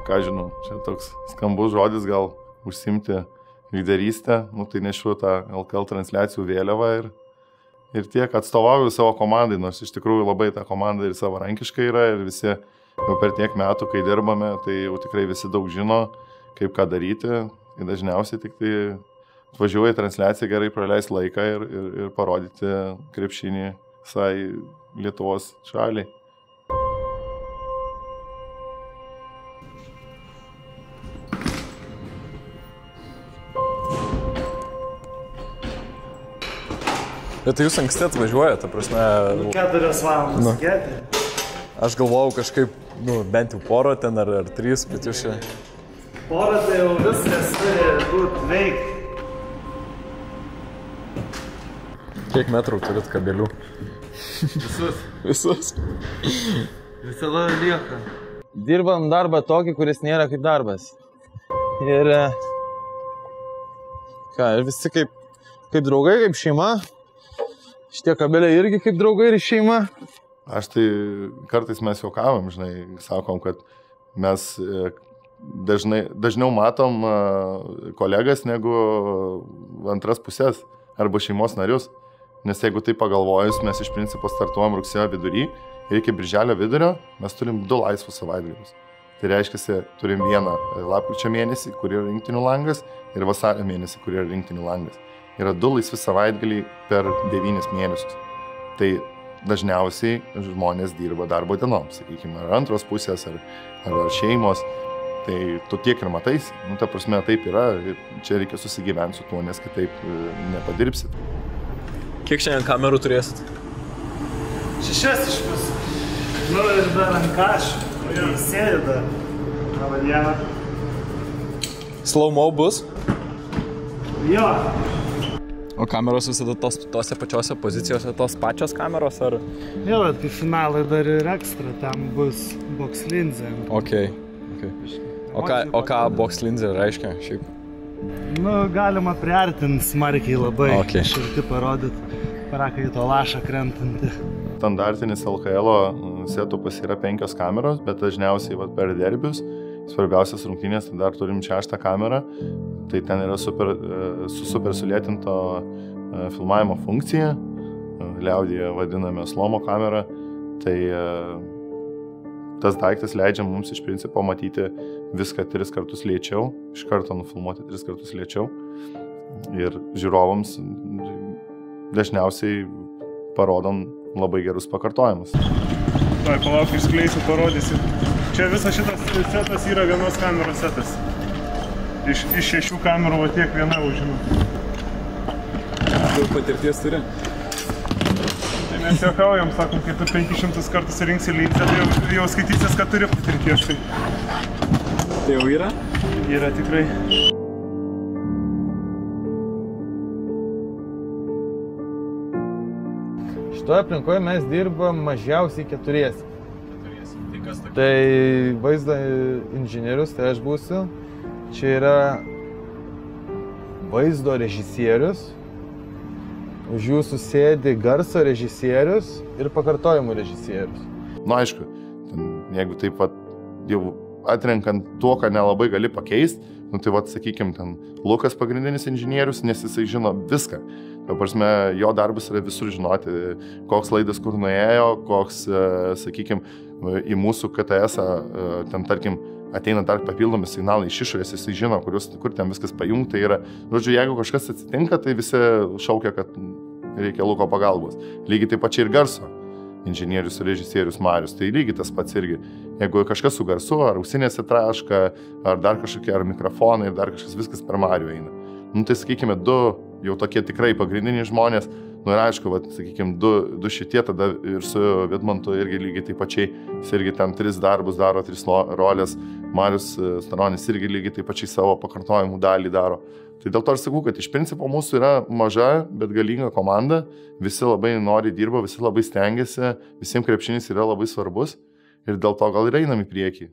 ką žinau, čia toks skambus žodis, gal užsimti lyderystę, tai nešiu tą LKL transliacijų vėliavą ir tiek atstovauju savo komandai, nors iš tikrųjų labai ta komanda ir savarankiškai yra ir visi jau per tiek metų, kai dirbame, tai jau tikrai visi daug žino, kaip ką daryti ir dažniausiai tik tai atvažiuoja į transliaciją gerai praleisti laiką ir parodyti krepšinį visai Lietuvos šaliai. Bet tai jūs anksti atvažiuojate, ta prasme... 4 valandas gėti. Aš galvojau kažkaip, bent jau porą ten ar 3, bet jūs čia... Porą tai jau viskas turi būti veikti. Kiek metrų turit kabelių? Visus. Visus? Visada lieka. Dirbam darbą tokį, kuris nėra kaip darbas. Ir... ir visi kaip draugai, kaip šeima. Šitie kabeliai irgi kaip draugai ir šeima. Aš tai kartais mes juokavom, žinai, sakom, kad mes dažniau matom kolegas negu antras pusės arba šeimos narius. Nes jeigu tai pagalvojus, mes iš principo startuojam rugsėjo vidury ir iki birželio vidurio mes turim 2 laisvus savaitgalius. Tai reiškia, turim vieną lapkričio mėnesį, kur yra rinktinių langas, ir vasario mėnesį, kur yra rinktinių langas. Yra 2 laisvi savaitgaliai per 9 mėnesius. Tai dažniausiai žmonės dirba darbo dienom, sakykime, ar antros pusės, ar šeimos. Tai tu tiek ir mataisi. Ta prasme, taip yra ir čia reikia susigyventi su tuo, nes kitaip nepadirbsit. Kiek šiandien kamerų turėsit? 6 iš visų. Ir dar ant kašų. Sėdi dar. Labą dieną. Slow-mo bus? Jo. O kameros visada tose pačiose pozicijose, tos pačios kameros, ar? Jo, bet kai finalai dar ir ekstra, tam bus box linzė. Okay. O ką box linzė reiškia šiaip? Galima priartinti smarkiai labai. Šilti parodyti prakaito lašą krentantį. Standartinis LKL setupas yra 5 kameros, bet dažniausiai per derbius, svarbiausias rungtynės, tai dar turim 6 kamerą. Tai ten yra super sulėtinto filmavimo funkcija, liaudyje vadiname slomo kamerą. Tai tas daiktas leidžia mums iš principo matyti viską 3 kartus lėčiau, iš karto nufilmuoti 3 kartus lėčiau. Ir žiūrovams dažniausiai parodom labai gerus pakartojimus. Tai palauk, išskleisiu, parodysiu. Čia visas šitas setas yra vienos kameros setas. Iš 6 kamerų va tiek viena užima. Daug patirties turi? Tai mes juokaujam, sakom, kai tu 500 kartus rinksi linzę, tai jau skaitysis, kad turi patirties. Tai jau yra? Yra tikrai. Šitoje aplinkoje mes dirbam mažiausiai 4. Tai kas tokia? Tai vaizdo inžinierius, tai aš būsiu. Čia yra vaizdo režisierius, už jūsų sėdi garso režisierius ir pakartojimų režisierius. Aišku, jeigu taip jau atrenkant to, ką nelabai gali pakeisti, tai sakykime, ten Lukas pagrindinis inžinierius, nes jisai žino viską. Ta prasme, jo darbas yra visur žinoti, koks laidas kur nuėjo, koks, sakykime, į mūsų KTS-ą, ten tarkim, ateina dar papildomi signalai iš išorės, jisai žino, kur ten viskas pajungta yra. Žodžiu, jeigu kažkas atsitinka, tai visi šaukia, kad reikia Luko pagalbos. Lygiai taip pačiai ir garso inžinierius ir režisierius Marius. Tai lygiai tas pats irgi. Jeigu kažkas su garsu, ar ausinėse traška, ar dar kažkokie, ar mikrofonai, ir dar kažkas, viskas per Marių eina. Tai sakykime, 2 jau tokie tikrai pagrindiniai žmonės. Ir aišku, sakykime, 2 šitie, tada ir su Vidmantu irgi lygiai taip pačiai, jis irgi ten 3 darbus daro, 3 rolės, Marius Staronis irgi lygiai taip pačiai savo pakartojimų dalį daro. Tai dėl to aš sakau, kad iš principo mūsų yra maža, bet galinga komanda, visi labai nori dirba, visi labai stengiasi, visiems krepšinis yra labai svarbus ir dėl to gal ir einam į priekį.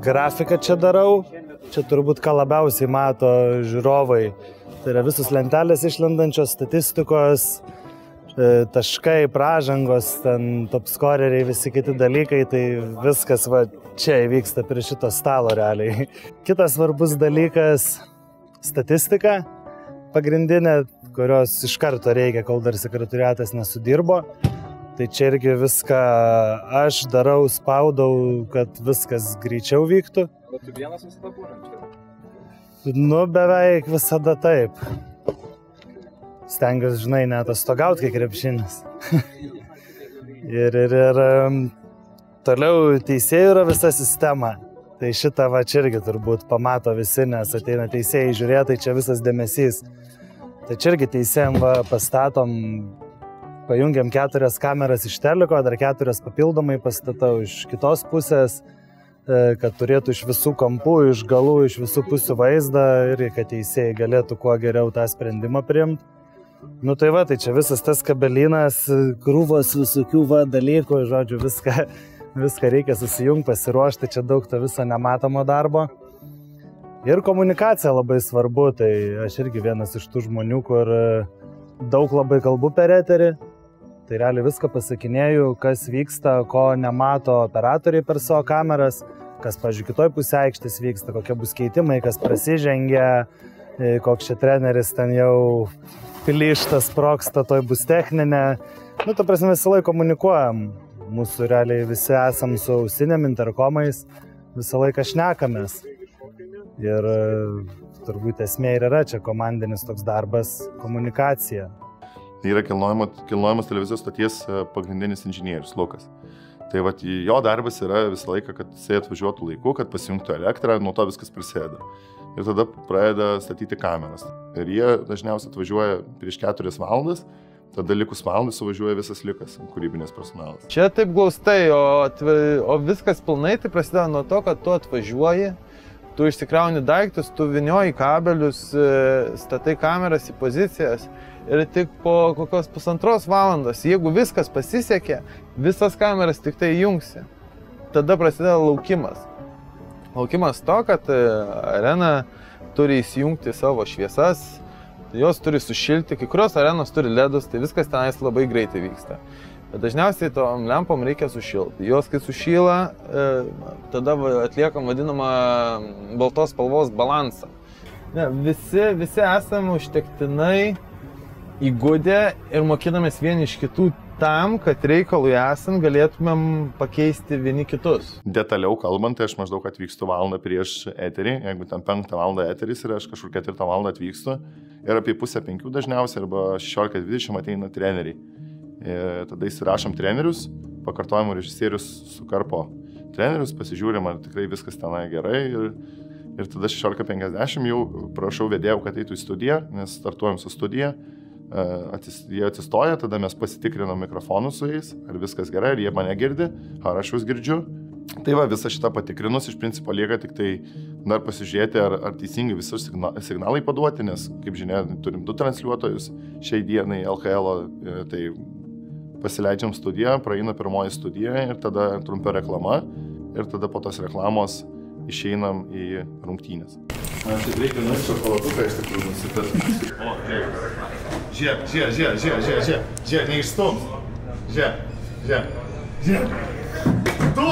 grafiką čia darau. Čia turbūt ką labiausiai mato žiūrovai. Tai yra visus lentelės išlendančios, statistikos, taškai, pražangos, ten top scoreriai, visi kiti dalykai. Tai viskas va čia įvyksta prie šito stalo realiai. Kitas svarbus dalykas - statistika pagrindinė, kurios iš karto reikia, kol dar sekretoriatas nesudirbo. Tai čia irgi viską aš darau, spaudau, kad viskas greičiau vyktų. Bet tu vienas visada būrint čia? Nu, beveik visada taip. Stengiuosi, žinai, net atostogauti kaip krepšinis. ir toliau teisėjų yra visa sistema. Tai šitą va čia irgi turbūt pamato visi, nes ateina teisėjai žiūrėti, tai čia visas dėmesys. Tai čia irgi teisėjim va pastatom, pajungiam 4 kameras iš teliko, dar 4 papildomai pastatau iš kitos pusės, kad turėtų iš visų kampų, iš galų, iš visų pusių vaizdą ir kad teisėjai galėtų kuo geriau tą sprendimą priimti. Nu tai va, tai čia visas tas kabelinas, krūvos visokių va dalykų, žodžiu, viską reikia susijungti, pasiruošti, čia daug to viso nematomo darbo. Ir komunikacija labai svarbu, tai aš irgi vienas iš tų žmonių, kur daug labai kalbu per eterį. Tai realiai viską pasakinėju, kas vyksta, ko nemato operatoriai per savo kameras, kas, pavyzdžiui, kitoj pusė aikštės vyksta, kokie bus keitimai, kas prasižengia, koks čia treneris ten jau plyštas, sprogsta, toj bus techninė. Nu, ta prasme, visą laiką komunikuojam. Mūsų realiai visi esam su ausinėm, interkomais, visą laiką šnekamės. Ir turbūt esmė ir yra čia komandinis toks darbas, komunikacija. Tai yra kilnojamos televizijos stoties pagrindinis inžinierius Lukas. Tai vat, jo darbas yra visą laiką, kad jisai atvažiuotų laiku, kad pasijungtų elektrą, nuo to viskas prasideda. Ir tada pradeda statyti kameras. Ir jie dažniausiai atvažiuoja prieš 4 valandas, tada likus valandas suvažiuoja visas likas kūrybinės personalas. Čia taip glaustai, o viskas pilnai tai prasideda nuo to, kad tu atvažiuoji, tu išsikrauni daiktus, tu vynioji kabelius, statai kameras į pozicijas. Ir tik po kokios 1,5 valandos, jeigu viskas pasisekė, visas kameras tik tai įjungsi. Tada prasideda laukimas. Laukimas to, kad arena turi įsijungti savo šviesas, jos turi sušilti, kai kurios arenos turi ledus, tai viskas tenais labai greitai vyksta. Bet dažniausiai tom lempom reikia sušilti. Jos kai sušyla, tada atliekam vadinamą baltos spalvos balansą. Ne, visi esame užtektinai įgudę ir mokinamės vieni iš kitų tam, kad reikalui esant galėtumėm pakeisti vieni kitus. Detaliau kalbant, tai aš maždaug atvykstu valandą prieš eterį, jeigu ten 5 valandą eteris ir aš kažkur 4 valandą atvykstu ir apie 4:30 dažniausiai arba 16:20 ateina treneriai. Ir tada įsirašom trenerius, pakartojimo režisierius sukarpo trenerius, pasižiūrim, ar tikrai viskas tenai gerai ir tada 16:50 jau prašau vedėjų, kad eitų į studiją, nes startuojam su studija. Jie atsistoja, tada mes pasitikrinam mikrofonus su jais, ar viskas gerai, ar jie mane girdi, ar aš jūs girdžiu. Tai va, visą šitą patikrinus, iš principo lieka tik tai dar pasižiūrėti, ar teisingai visus signalai paduoti, nes, kaip žinia, turim 2 transliuotojus šiai dienai LKL, tai pasileidžiam studiją, praeina pirmoji studija ir tada trumpa reklama ir tada po tos reklamos išeinam į rungtynės. Aš tik reikia nuo šokoladuką iš tikrųjų nusipirkti. O, taip. Žiūrėk, neišstums. Žiūrėk. Tu!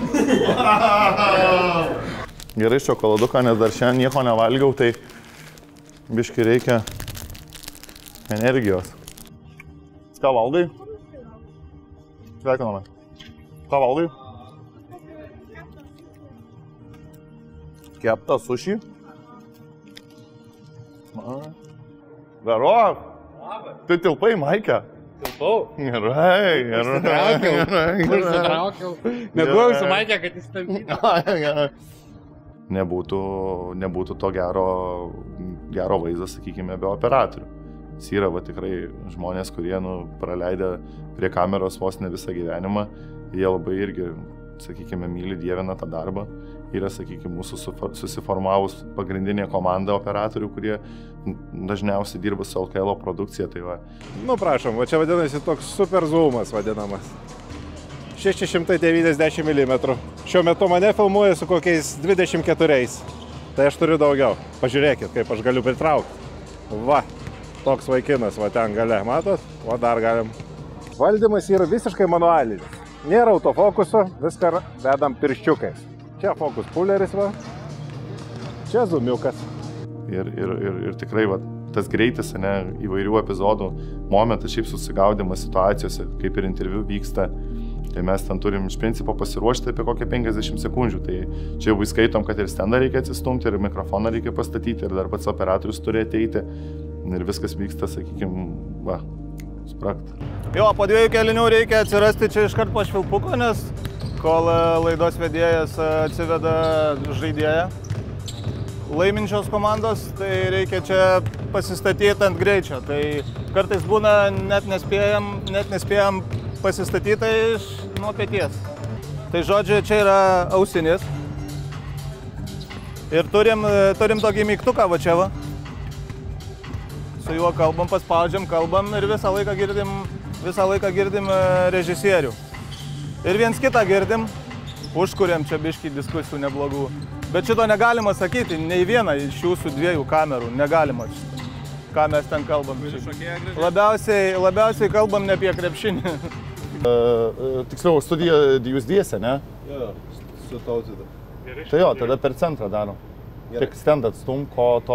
Gerai šokoladuką, nes dar šiandien nieko nevalgiau, tai biškai reikia energijos. Ką valgai? Sveikiname. Ką valgai? Keptą sušį. Garo? Tai tilpai, Maike? Tilpau? Gerai. Užsitraukiau. Neduoju su Maike, kad jis tampytų. Nebūtų to gero vaizdo, sakykime, be operatorių. Jis yra tikrai žmonės, kurie praleidę prie kameros vos ne visą gyvenimą. Jie labai irgi, sakykime, myli, dievina tą darbą. Yra, sakykime, mūsų susiformavus pagrindinė komanda operatorių, kurie dažniausiai dirba su LKL produkcija. Tai va. Nu, prašom, va čia vadinasi toks super zoomas vadinamas. 690 mm. Šiuo metu mane filmuoja su kokiais 24. Tai aš turiu daugiau. Pažiūrėkit, kaip aš galiu pritraukti. Va, toks vaikinas, va ten gale, matot? Va dar galim. Valdymas yra visiškai manualinis. Nėra autofokuso, viską vedam pirščiukais. Čia fokus puleris, va. Čia zoomiukas. Ir tikrai va, tas greitis, ne, įvairių epizodų, momentas, šiaip susigaudimas situacijose, kaip ir interviu vyksta. Tai mes ten turim iš principo pasiruošti apie kokią 50 sekundžių. Tai čia jau įskaitom, kad ir stendą reikia atsistumti, ir mikrofoną reikia pastatyti, ir dar pats operatorius turi ateiti. Ir viskas vyksta, sakykime, va, sprakt. Jo, po 2 kėlinių reikia atsirasti čia iškart po švilpuko, nes kol laidos vedėjas atsiveda žaidėją laiminčios komandos, tai reikia čia pasistatyti ant greičio. Tai kartais būna net nespėjam pasistatyti nuo peties. Tai žodžiu, čia yra ausinės. Ir turim tokį mygtuką va čia va. Su juo kalbam, paspaudžiam, kalbam ir visą laiką girdim režisierių. Ir viens kitą girdim, užkuriam čia biškį diskusijų neblogų. Bet šito negalima sakyti, nei vieną iš jūsų 2 kamerų negalima šito, ką mes ten kalbam. Labiausiai kalbam ne apie krepšinį. Tiksliau, studiją jūs dviese, ne? Jo, su Tautvydu. Tai jo, tada per centrą darom. Tik stendą atstum, ko to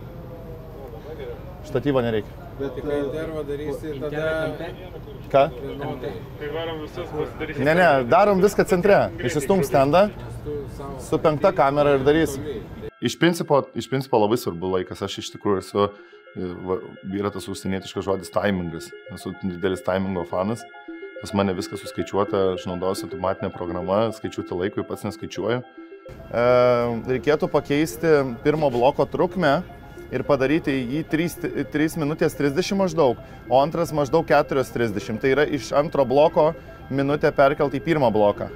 štatyvo nereikia. Bet kai intervą darysi, tada... Ką? Tai varom visus pasidarysim. Ne, darom viską centre. Išsistum stendą su 5 kamera ir darysim. Iš principo labai svarbu laikas. Aš iš tikrųjų esu, yra tas užsienietiškas žodis timingas. Esu didelis timingo fanas. Pas mane viskas suskaičiuota, aš naudosiu automatinę programą, skaičiuoti laikui, pats neskaičiuoju. Reikėtų pakeisti pirmo bloko trukmę ir padaryti jį 3 minutės 30 maždaug, o antras maždaug 4:30. Tai yra iš antro bloko minutę perkelti į pirmą bloką.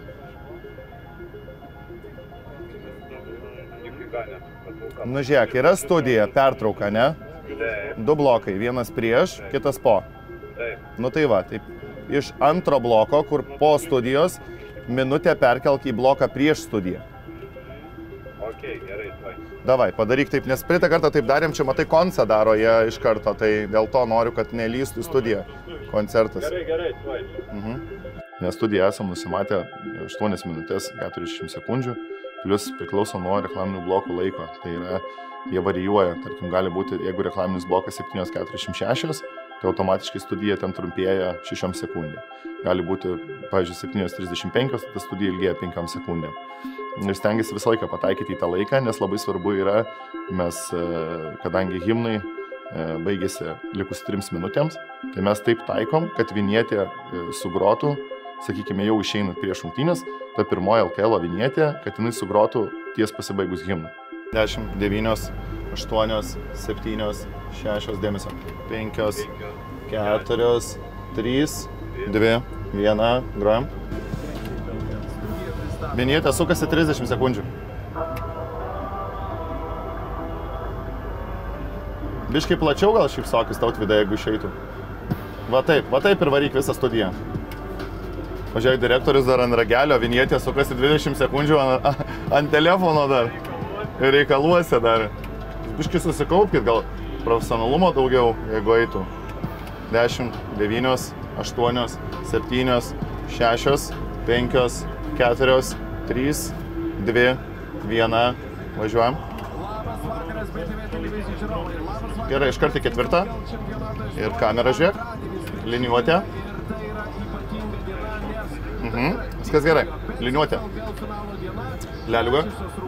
Nu žiūrėk, yra studija, pertrauka, ne? 2 blokai, vienas prieš, kitas po. Nu tai va, taip. Iš antro bloko, kur po studijos, minutę perkelti į bloką prieš studiją. Gerai, Davai, padaryk taip, nes praeitą kartą taip darėm, čia matai koncą daro jie iš karto, tai dėl to noriu, kad nelystų į studiją koncertas. Gerai, Nes studiją esam nusimatę 8 minutės 40 sekundžių, plus priklauso nuo reklaminių blokų laiko. Tai yra, jie varijuoja, tarkim, gali būti, jeigu reklaminis blokas 7:46, tai automatiškai studija ten trumpėja 6 sekundėm. Gali būti, pavyzdžiui, 7:35, tai studija ilgėja 5 sekundėm. Ir stengiasi visą laiką pataikyti į tą laiką, nes labai svarbu yra, mes, kadangi himnai baigėsi likus 3 minutėms, tai mes taip taikom, kad vinietė sugrotų, sakykime, jau išeinant prieš rungtynes, ta pirmoji LKL vinietė, kad jinai sugrotų ties pasibaigus himną. 10, 9, 8, 7, 6, dėmesio, 5, 4, 3, 2, 1, grojam. Vinietė sukasi 30 sekundžių. Biškai plačiau gal šypsokis Tautvydai, jeigu išeitų. Va taip ir varyk visą studiją. Pažiūrėk, direktorius dar ant ragelio, vinietė sukasi 20 sekundžių ant telefono dar. Ir reikaluose dar. Biškai susikaupkit, gal profesionalumo daugiau, jeigu eitų. 10, 9, 8, 7, 6, 5, 4, 3, 2, 1, važiuojam. Gerai, iškart į 4. Ir kamerą žiūrėk. Liniuotė. Viskas gerai. Liniuotė. Leliuga.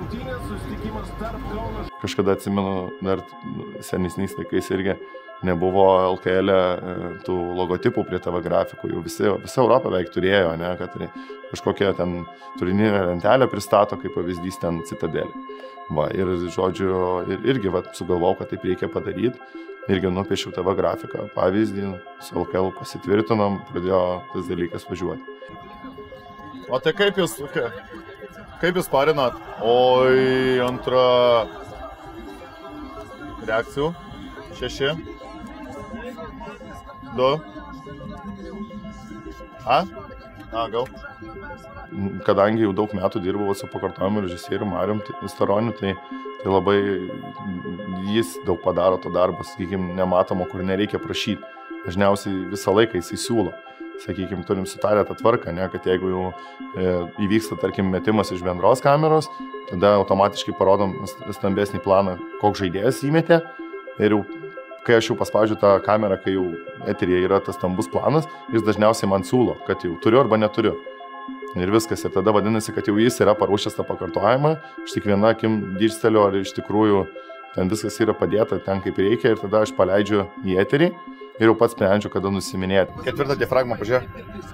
Kažkada atsimenu, dar senesniais laikais irgi nebuvo LKL tų logotipų prie TV grafikų. Jau visa Europa beveik turėjo, ne, kad kažkokią ten turininę lentelę pristato, kaip pavyzdys ten Citadelį. Va, ir žodžiu, irgi sugalvojau, kad taip reikia padaryti. Irgi nupiešiau TV grafiką, pavyzdį, su LKL pasitvirtinom, pradėjo tas dalykas važiuoti. O tai kaip jūs parinat? Oi, antra reakcijų. 6. 2. Gal. Kadangi jau daug metų dirbau su pakartojimu režisieriu Marium Staroniu, tai labai jis daug padaro to darbo, sakykime, nematomo, kur nereikia prašyti. Dažniausiai visą laiką jisai siūlo. Sakykime, turim sutarę tą tvarką, ne, kad jeigu jau įvyksta, tarkim, metimas iš bendros kameros, tada automatiškai parodom stambesnį planą, koks žaidėjas įmetė. Ir jau, kai aš jau paspaudžiu tą kamerą, kai jau eteryje yra tas stambus planas, jis dažniausiai man siūlo, kad jau turiu arba neturiu. Ir viskas. Ir tada vadinasi, kad jau jis yra paruošęs tą pakartojimą, aš tik viena akim dirsteliu, ar iš tikrųjų ten viskas yra padėta ten kaip reikia, ir tada aš paleidžiu į eterį ir jau pats sprendžiu, kada nusiminėti. Ketvirtą diafragmą pažiūrėk.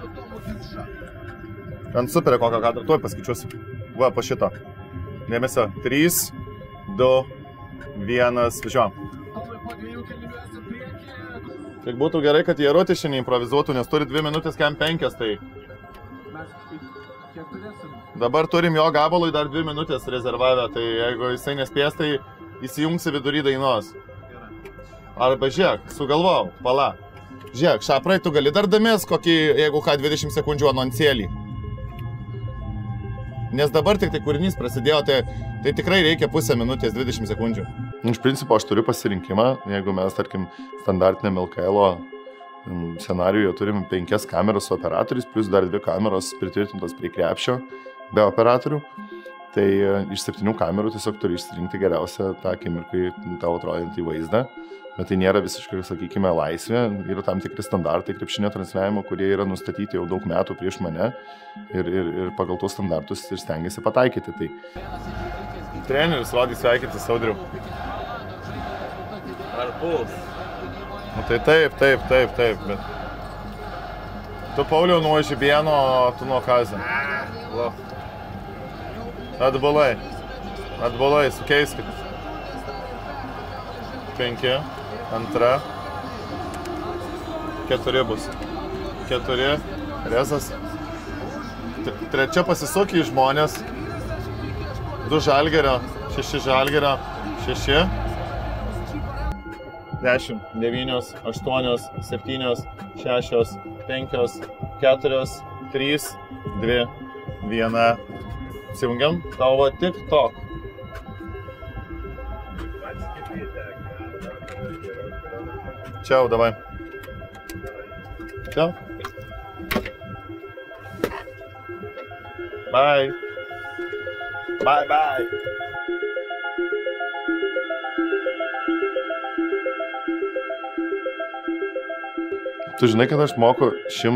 Ant superio kokią kadrą, tuoj paskaičiuosiu. Va, po šito. Dėmesio. 3, 2, 1, važiuojam. Tik būtų gerai, kad jie rotišį neimprovizuotų, nes turi 2 minutės, kem 5, tai... Dabar turim jo gabalui dar 2 minutės rezervavę, tai jeigu jisai nespės, tai įsijungsi vidury dainos. Arba žiūrėk, sugalvojau, pala. Žiūrėk, šaprai, tu gali dar damės kokį, jeigu ką, 20 sekundžių anoncėlį. Nes dabar tik tai kūrinys prasidėjo, tai tikrai reikia pusę minutės, 20 sekundžių. Iš principo aš turiu pasirinkimą, jeigu mes, tarkim, standartinėm LKL-o scenarijoje turim 5 kameras su operatoriais, plus dar 2 kameros pritvirtintos prie krepšio be operatorių. Tai iš 7 kamerų tiesiog turi išsirinkti geriausią tą akimirkai tavo atrodantį vaizdą. Bet tai nėra visiškai, sakykime, laisvė. Yra tam tikri standartai krepšinio transliavimo, kurie yra nustatyti jau daug metų prieš mane. Ir pagal tuos standartus ir stengiasi pataikyti. Tai treneris rodys sveikinti Audriau. Ar puls? Nu, tai taip, bet... Tu, Pauliau, nuo Žibieno, tu nuo Kazio. Atbulai, sukeiskit. 5, 2, 4 bus. 4, rezas. 3 pasisukį žmonės. 2 Žalgirio, 6 Žalgirio, 6. 10, 9, 8, 7, 6, 5, 4, 3, 2, 1. Įsijungiam tavo TikTok. Čiau, davai. Čiau. Bye. Bye. Tu žinai, kad aš moku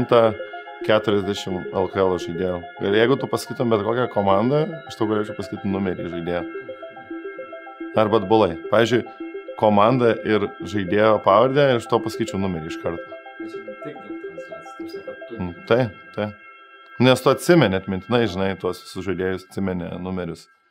140 LKL žaidėjų. Ir jeigu tu pasakytum bet kokią komandą, aš tau galėčiau pasakyti numerį žaidėjo. Arba atbulai. Pavyzdžiui, komanda ir žaidėjo pavardę ir aš tau pasakyčiau numerį iš karto. Tai. Nes tu atsimeni atmintinai, žinai, tuos visus žaidėjus atsimeni numerius.